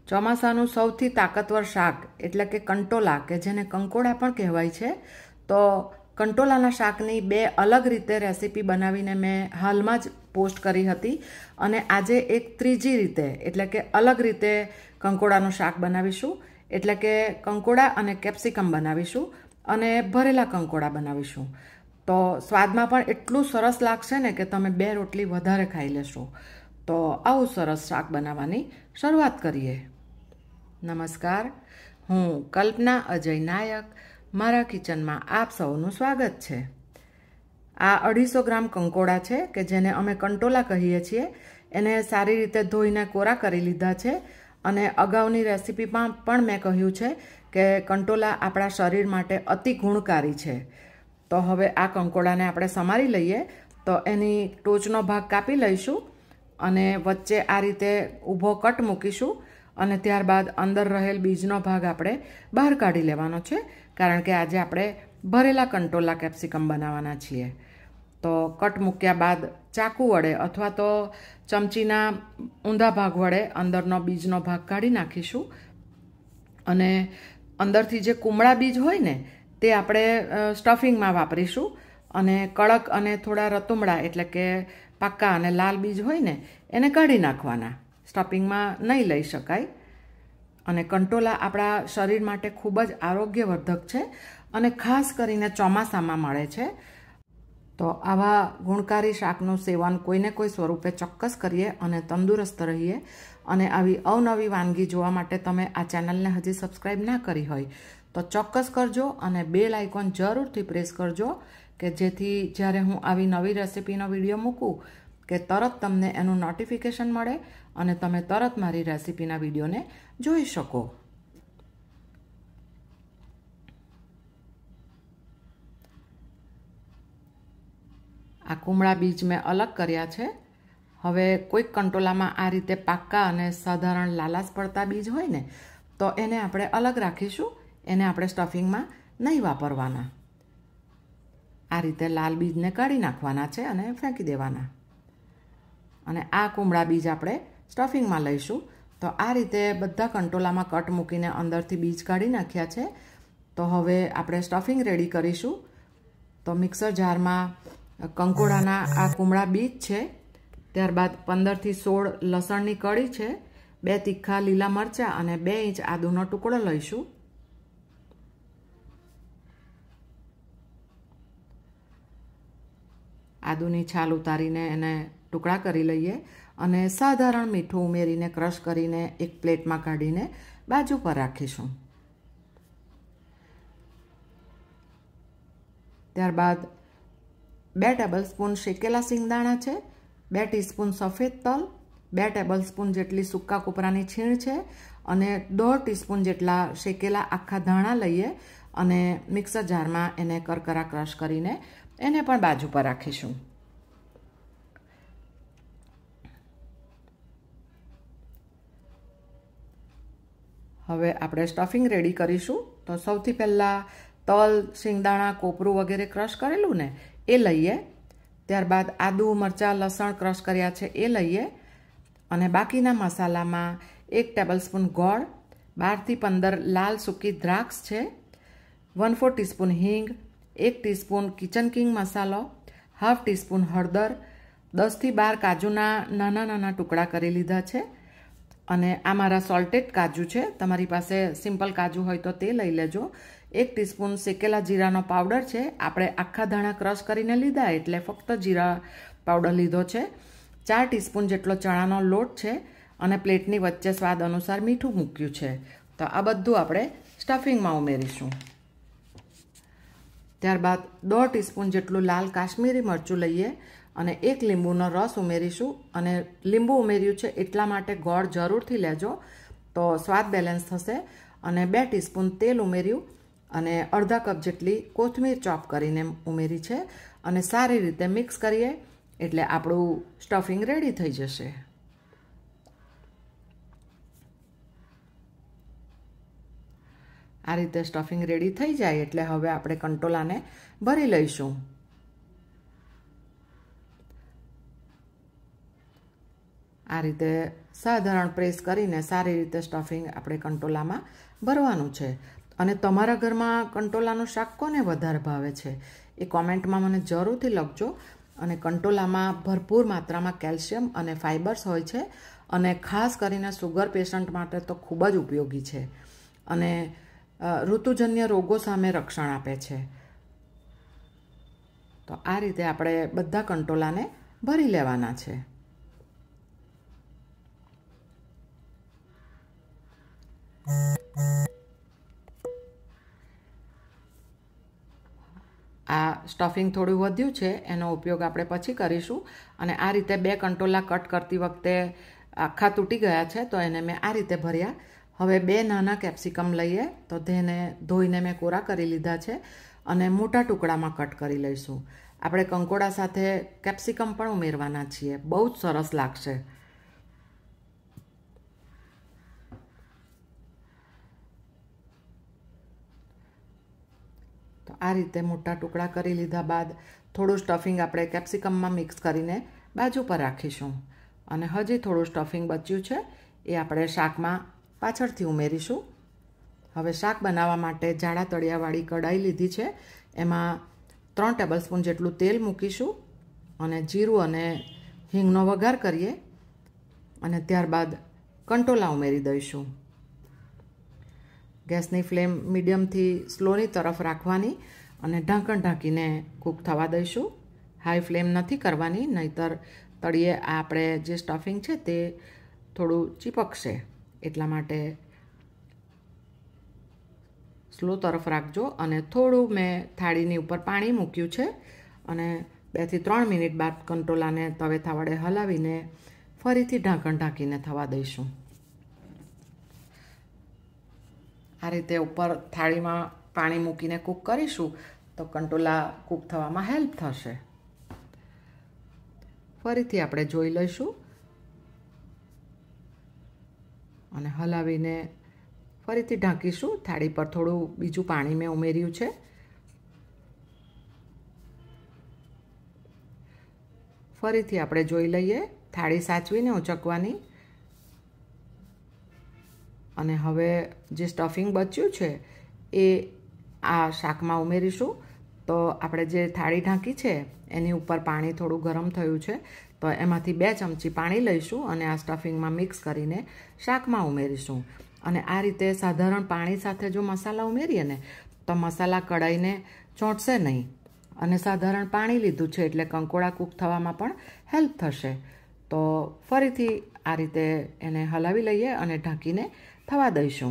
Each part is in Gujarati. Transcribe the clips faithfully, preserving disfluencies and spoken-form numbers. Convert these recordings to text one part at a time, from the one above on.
ચોમાસાનું સૌથી તાકાતવર શાક એટલે કે કંટોલા, કે જેને કંકોડા પણ કહેવાય છે. તો કંટોલાના શાકની બે અલગ રીતે રેસીપી બનાવીને મેં હાલમાં જ પોસ્ટ કરી હતી, અને આજે એક ત્રીજી રીતે એટલે કે અલગ રીતે કંકોડાનું શાક બનાવીશું. એટલે કે કંકોડા અને કેપ્સિકમ બનાવીશું અને ભરેલા કંકોડા બનાવીશું. તો સ્વાદમાં પણ એટલું સરસ લાગશે ને કે તમે બે રોટલી વધારે ખાઈ લેશો. તો આવું સરસ શાક બનાવવાની શરૂઆત કરીએ. નમસ્કાર, હું કલ્પના અજય નાયક. મારા કિચનમાં આપ સૌનું સ્વાગત છે. આ અઢીસો ગ્રામ કંકોડા છે કે જેને અમે કંટોલા કહીએ છીએ. એને સારી રીતે ધોઈને કોરા કરી લીધા છે, અને અગાઉની રેસીપીમાં પણ મેં કહ્યું છે કે કંટોલા આપણા શરીર માટે અતિ ગુણકારી છે. તો હવે આ કંકોડાને આપણે સમારી લઈએ. તો એની ટોચનો ભાગ કાપી લઈશું અને વચ્ચે આ રીતે ઊભો કટ મૂકીશું, અને ત્યારબાદ અંદર રહેલ બીજનો ભાગ આપણે બહાર કાઢી લેવાનો છે, કારણ કે આજે આપણે ભરેલા કંટોલા કેપ્સિકમ બનાવવાના છીએ. તો કટ મૂક્યા બાદ ચાકુ વડે અથવા તો ચમચીના ઊંધા ભાગ વડે અંદરનો બીજનો ભાગ કાઢી નાખીશું. અને અંદરથી જે કુમળા બીજ હોય ને તે આપણે સ્ટફિંગમાં વાપરીશું, અને કડક અને થોડા રતુમડા એટલે કે પાક્કા અને લાલ બીજ હોય ને એને કાઢી નાખવાના. સ્ટફિંગમાં નહીં લઈ શકાય. અને કંટોલા આપણા શરીર માટે ખૂબ જ આરોગ્યવર્ધક છે, અને ખાસ કરીને ચોમાસામાં મળે છે. તો આવા ગુણકારી શાકનું સેવન કોઈને કોઈ સ્વરૂપે ચોક્કસ કરીએ અને તંદુરસ્ત રહીએ. અને આવી અવનવી વાનગી જોવા માટે તમે આ ચેનલને હજી સબસ્ક્રાઈબ ના કરી હોય તો ચોક્કસ કરજો, અને બેલ આઇકોન જરૂરથી પ્રેસ કરજો, કે જેથી જ્યારે હું આવી નવી રેસીપીનો વિડીયો મૂકું કે તરત તમને એનું નોટિફિકેશન મળે અને તમે તરત મારી રેસીપીના વિડીયોને જોઈ શકો. આ કુમળા બીજ મેં અલગ કર્યા છે. હવે કોઈક કંટોલામાં આ રીતે પાક્કા અને સાધારણ લાલાશ પડતા બીજ હોય ને તો એને આપણે અલગ રાખીશું. એને આપણે સ્ટફિંગમાં નહીં વાપરવાના. આ રીતે લાલ બીજને કાઢી નાખવાના છે અને ફેંકી દેવાના. અને આ કુમળા બીજ આપણે સ્ટફિંગમાં લઈશું. તો આ રીતે બધા કંટોલામાં કટ મૂકીને અંદરથી બીજ કાઢી નાખ્યા છે. તો હવે આપણે સ્ટફિંગ રેડી કરીશું. તો મિક્સર જારમાં કંકોડાના આ કુમળા બીજ છે, ત્યારબાદ પંદરથી સોળ લસણની કળી છે, બે તીખા લીલા મરચાં અને બે ઇંચ આદુનો ટુકડો લઈશું. આદુની છાલ ઉતારીને એને ટુકડા કરી લઈએ, અને સાધારણ મીઠું ઉમેરીને ક્રશ કરીને એક પ્લેટમાં કાઢીને બાજુ પર રાખીશું. ત્યારબાદ બે ટેબલ સ્પૂન શેકેલા સિંગદાણા છે, બે ટીસ્પૂન સફેદ તલ, બે ટેબલ સ્પૂન જેટલી સૂકા કોપરાની છીણ છે, અને દોઢ ટીસ્પૂન જેટલા શેકેલા આખા ધાણા લઈએ અને મિક્સર જારમાં એને કરકરા ક્રશ કરીને એને પણ બાજુ પર રાખીશું. હવે આપણે સ્ટફિંગ રેડી કરીશું. તો સૌથી પહેલાં તલ, શિંગદાણા, કોપરું વગેરે ક્રશ કરેલું ને એ લઈએ. ત્યારબાદ આદુ, મરચાં, લસણ ક્રશ કર્યા છે એ લઈએ. અને બાકીના મસાલામાં એક ટેબલ સ્પૂન ગોળ, બારથી પંદર લાલ સૂકી દ્રાક્ષ છે, વન ફોર ટીસ્પૂન હિંગ, એક ટીસ્પૂન કિચન કિંગ મસાલો, હાફ ટીસ્પૂન હળદર, દસથી બાર કાજુના નાના નાના ટુકડા કરી લીધા છે. અને આ મારા સોલ્ટેડ કાજુ છે. તમારી પાસે સિમ્પલ કાજુ હોય તો તે લઈ લેજો. એક ટીસ્પૂન શેકેલા જીરાનો પાવડર છે. આપણે આખા ધાણા ક્રશ કરીને લીધા એટલે ફક્ત જીરા પાવડર લીધો છે. ચાર ટીસ્પૂન જેટલો ચણાનો લોટ છે, અને પ્લેટની વચ્ચે સ્વાદ અનુસાર મીઠું મૂક્યું છે. તો આ બધું આપણે સ્ટફિંગમાં ઉમેરીશું. ત્યારબાદ દોઢ ટીસ્પૂન જેટલું લાલ કાશ્મીરી મરચું લઈએ અને એક લીંબુનો રસ ઉમેરીશું. અને લીંબુ ઉમેર્યું છે એટલા માટે ગોળ જરૂરથી લેજો, તો સ્વાદ બેલેન્સ થશે. અને બે ટીસ્પૂન તેલ ઉમેર્યું, અને અડધા કપ જેટલી કોથમીર ચોપ કરીને ઉમેરી છે, અને સારી રીતે મિક્સ કરીએ એટલે આપણું સ્ટફિંગ રેડી થઈ જશે. આ રીતે સ્ટફિંગ રેડી થઈ જાય એટલે હવે આપણે કંટોલાને ભરી લઈશું. આ રીતે સાધારણ પ્રેસ કરીને સારી રીતે સ્ટફિંગ આપણે કંટોલામાં ભરવાનું છે. અને તમારા ઘરમાં કંટોલાનું શાક કોને વધારે ભાવે છે એ કોમેન્ટમાં મને જરૂરથી લખજો. અને કંટોલામાં ભરપૂર માત્રામાં કેલ્શિયમ અને ફાઇબર્સ હોય છે અને ખાસ કરીને સુગર પેશન્ટ માટે તો ખૂબ જ ઉપયોગી છે અને ઋતુજન્ય રોગો સામે રક્ષણ આપે છે. તો આ રીતે આપણે બધા કંટોલાને ભરી લેવાના છે. આ સ્ટફિંગ થોડું વધ્યું છે એનો ઉપયોગ આપણે પછી કરીશું. અને આ રીતે બે કંટોલા કટ કરતી વખતે આખા તૂટી ગયા છે તો એને મેં આ રીતે ભર્યા. હવે બે નાના કેપ્સિકમ લઈએ તો તેને ધોઈને મેં કોરા કરી લીધા છે અને મોટા ટુકડામાં કટ કરી લઈશું. આપણે કંકોડા સાથે કેપ્સિકમ પણ ઉમેરવાના છીએ, બહુ જ સરસ લાગશે. તો આ રીતે મોટા ટુકડા કરી લીધા બાદ થોડું સ્ટફિંગ આપણે કેપ્સિકમમાં મિક્સ કરીને બાજુ પર રાખીશું. અને હજી થોડું સ્ટફિંગ બચ્યું છે એ આપણે શાકમાં પાછળથી ઉમેરીશું. હવે શાક બનાવવા માટે જાડા તળિયાવાળી કઢાઈ લીધી છે. એમાં ત્રણ ટેબલ સ્પૂન જેટલું તેલ મૂકીશું અને જીરું અને હિંગનો વઘાર કરીએ અને ત્યારબાદ કંટોલા ઉમેરી દઈશું. ગેસની ફ્લેમ મીડિયમથી સ્લોની તરફ રાખવાની અને ઢાંકણ ઢાંકીને કૂક થવા દઈશું. હાઈ ફ્લેમ નથી કરવાની, નહીંતર તળિયે આપણે જે સ્ટફિંગ છે તે થોડું ચીપકશે. એટલા માટે સ્લો તરફ રાખજો. અને થોડું મેં થાળીની ઉપર પાણી મૂક્યું છે અને બેથી ત્રણ મિનિટ બાદ કંટોલાને તવેથા વડે હલાવીને ફરીથી ઢાંકણ ઢાંકીને થવા દઈશું. આ રીતે ઉપર થાળીમાં પાણી મૂકીને કૂક કરીશું તો કંટોલા કૂક થવામાં હેલ્પ થશે. ફરીથી આપણે જોઈ લઈશું અને હલાવીને ફરીથી ઢાંકીશું. થાળી પર થોડું બીજું પાણી મેં ઉમેર્યું છે. ફરીથી આપણે જોઈ લઈએ, થાળી સાચવીને ઉચકવાની. અને હવે જે સ્ટફિંગ બચ્યું છે એ આ શાકમાં ઉમેરીશું. તો આપણે જે થાળી ઢાંકી છે એની ઉપર પાણી થોડું ગરમ થયું છે તો એમાંથી બે ચમચી પાણી લઈશું અને આ સ્ટફિંગમાં મિક્સ કરીને શાકમાં ઉમેરીશું. અને આ રીતે સાધારણ પાણી સાથે જો મસાલા ઉમેરીએ ને તો મસાલા કઢાઈને ચોંટશે નહીં. અને સાધારણ પાણી લીધું છે એટલે કંકોડા કૂક થવામાં પણ હેલ્પ થશે. તો ફરીથી આ રીતે એને હલાવી લઈએ અને ઢાંકીને થવા દઈશું.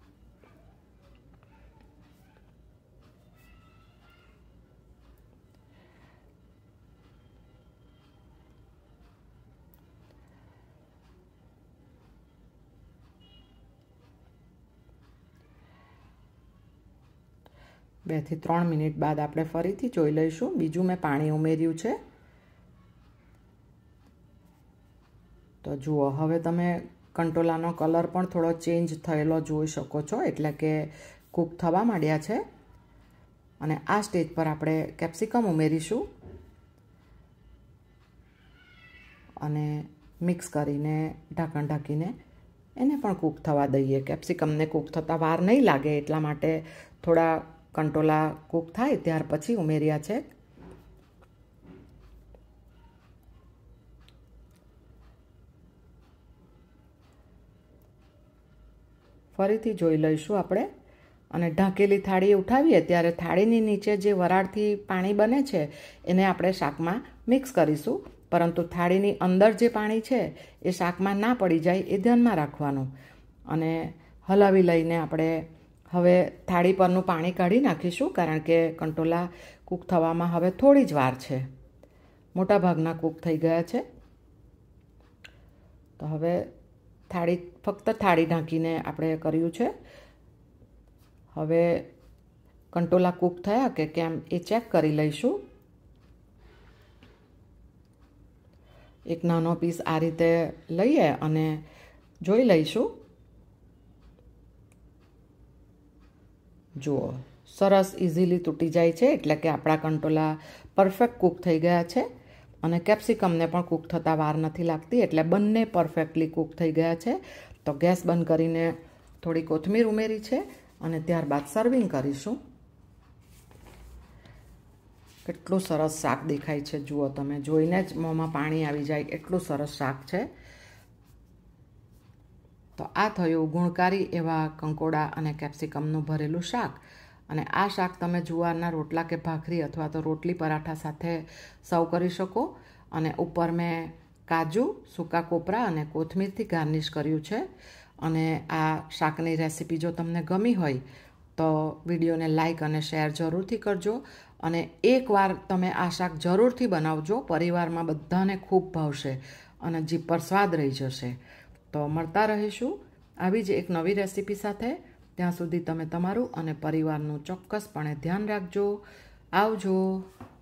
બેથી ત્રણ મિનિટ બાદ આપણે ફરીથી જોઈ લઈશું. બીજું મેં પાણી ઉમેર્યું છે. તો જુઓ, હવે તમે કંટોલાનો કલર પણ થોડો ચેન્જ થયેલો જોઈ શકો છો, એટલે કે કૂક થવા માંડ્યા છે. અને આ સ્ટેજ પર આપણે કેપ્સિકમ ઉમેરીશું અને મિક્સ કરીને ઢાંકણ ઢાંકીને એને પણ કૂક થવા દઈએ. કેપ્સિકમને કૂક થતાં વાર નહીં લાગે એટલા માટે થોડા કંટોલા કૂક થાય ત્યાર પછી ઉમેર્યા છે. ફરીથી જોઈ લઈશું આપણે. અને ઢાંકેલી થાળી ઉઠાવીએ ત્યારે થાળીની નીચે જે વરાળથી પાણી બને છે એને આપણે શાકમાં મિક્સ કરીશું. પરંતુ થાળીની અંદર જે પાણી છે એ શાકમાં ના પડી જાય એ ધ્યાનમાં રાખવાનું. અને હલાવી લઈને આપણે હવે થાળી પરનું પાણી કાઢી નાખીશું, કારણ કે કંટોલા કૂક થવામાં હવે થોડી જ વાર છે. મોટાભાગના કૂક થઈ ગયા છે. તો હવે થાળી ફક્ત થાળી ઢાંકીને આપણે કર્યું છે. હવે કંટોલા કૂક થયા કે કેમ એ ચેક કરી લઈશું. એક નાનો પીસ આ રીતે લઈએ અને જોઈ લઈશું. જુઓ, સરસ ઇઝીલી તૂટી જાય છે, એટલે કે આપણા કંટોલા પરફેક્ટ કૂક થઈ ગયા છે. અને કેપ્સિકમને પણ કૂક થતાં વાર નથી લાગતી, એટલે બંને પરફેક્ટલી કૂક થઈ ગયા છે. તો ગેસ બંધ કરીને થોડી કોથમીર ઉમેરી છે અને ત્યારબાદ સર્વિંગ કરીશું. કેટલું સરસ શાક દેખાય છે, જુઓ તમે, જોઈને જ મોંમાં પાણી આવી જાય એટલું સરસ શાક છે. તો આ થયું ગુણકારી એવા કંકોડા અને કેપ્સિકમનું ભરેલું શાક. અને આ શાક તમે જુવારના રોટલા કે ભાખરી અથવા તો રોટલી પરાઠા સાથે સર્વ કરી શકો. અને ઉપર મેં કાજુ, સૂકા કોપરા અને કોથમીરથી ગાર્નિશ કર્યું છે. અને આ શાકની રેસીપી જો તમને ગમી હોય તો વિડીયોને લાઈક અને શેર જરૂરથી કરજો. અને એકવાર તમે આ શાક જરૂરથી બનાવજો, પરિવારમાં બધાને ખૂબ ભાવશે અને જીભ પર સ્વાદ રહી જશે. તો મળતા રહીશું આવી જ એક નવી રેસીપી સાથે. ત્યાં સુધી તમે તમારું અને પરિવારનું ચોક્કસપણે ધ્યાન રાખજો. આવજો.